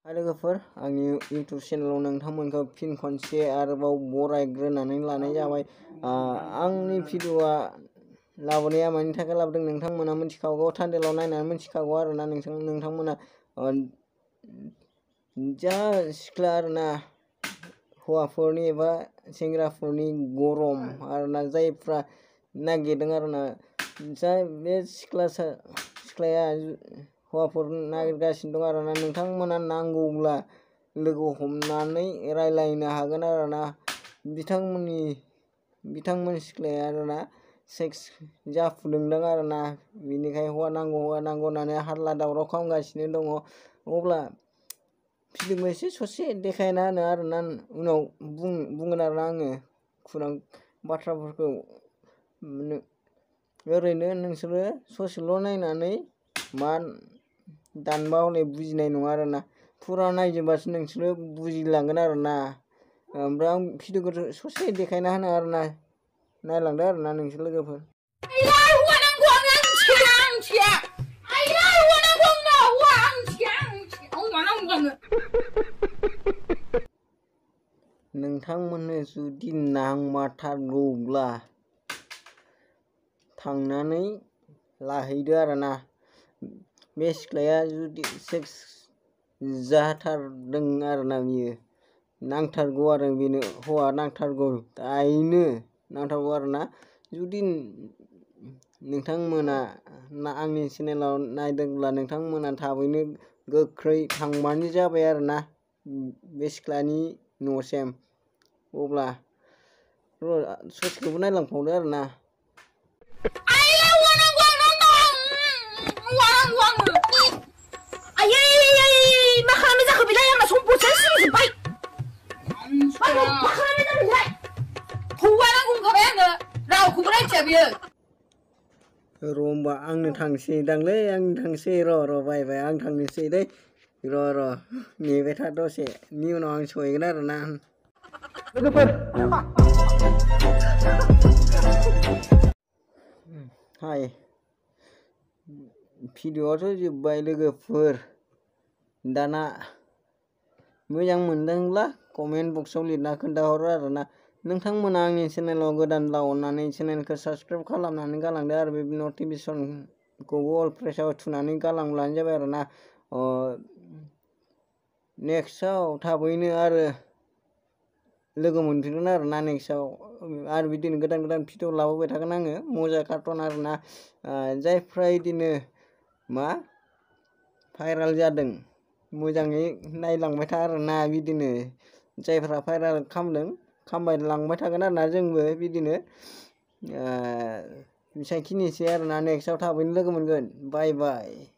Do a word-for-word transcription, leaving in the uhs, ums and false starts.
हाय लोगोफोर, आंनि इउटुब चेनेलाव नोंथांमोनखौ फिन खनसे आरोबाव बरायग्रोनानै लानाय जाबाय। आंनि भिडिअआ लाबोनाया मानि थाखाय लाबोदों नोंथांमोना मिथिखागौ, थान्डेलाव नायनानै मिथिखागौ आरोना नोंथां नोंथांमोना जा सिख्ला आरोना हौवाफोरनि एबा सेंग्राफोरनि गरम आरोना जायफ्रा नागिरदों आरोना जा बे सिख्ला सिख्लाया हौवाफोर नागिरगासिनो दं आरोना नोंथांमोना नांगौब्ला लोगो हमनानै रायलायनो हागोन आरोना बिथांमोननि बिथांमोन सिख्लाया आरोना सेक्स जाफुदोंदां आरोना बिनिखाय हौवा नांगौ हौवा नांगौ होननानै हारला दावराव खालामगासिनो दङ। अब्ला भिडिअखौ एसे ससे देखायना होनो आरोना उनाव बुं बुंगोन आरोना आङो खुरां बाथ्राफोरखौ ओरैनो नोंसोरो ससेल' नायनानै मा दानबा हले बुजिनाय नङा आरोना फुरा नायजोबासो नोंसोरो बुजिलांगोन आरोना। ओमफ्राय आं भिडिअखौ ससे देखायना होनो आरोना नायलांदो आरोना नोंसोर लोगोफोर। नोंथांमोननो जुदि नांमारथारगौब्ला थांनानै लाहैदो आरोना बे सिख्लाया जुदि सेक्स जाथारदों आरोना बियो नांथारगौ आरो बेनो हौवा नांथारगौ दायनो नांथारगौ आरोना जुदि नोंथांमोना आंनि चेनेलाव नायदोंब्ला नोंथांमोना थाबैनो गोख्रै थांबानो जाबाय आरोना बे सिख्लानि न'सिम। अब्ला ससेखौबो नायलांबावदो आरोना। र' होमबा आंनो थांसै दांलै आंनो थांसै र' र' बाय बाय आं थांनोसै दै र' र' नेबाय था दसेनि उनाव आं सहैगोन आरोना लोगोफोर। हाय भिडिअआथ' जोब्बाय लोगोफोर, दाना मोजां मोनदोंब्ला कमेन्ट बक्सआव लिरना खोन्थाहरो आरोना नोंथांमोना आंनि चेनेलाव गोदानब्ला अननानै चेनेलखौ साबसक्राइब खालामनानै गालांदो आरो बे नटिफिकेसनखौबो अल प्रेसाव थुनानै गालांब्लानो जाबाय आरोना। नेक्स्टआव थाबैनो आरो लोगो मोनफिनगोन आरोना नेक्स्टआव आरो बिदिनो गोदान गोदान भिडिअ लाबोबाय थागोन आङो मजा कार्टन आरोना जायफ्रा बिदिनो मा भाइरेल जादों मोजाङै नायलांबाय था आरोना बिदिनो जायफ्रा भाइरेल खालामदों खालामबाय लांबाय थागोन आरोना जोंबो बिदिनो बेसेबांखिनिसै आरोना नेक्स्टआव थाबैनो लोगो मोनगोन बाय बाय।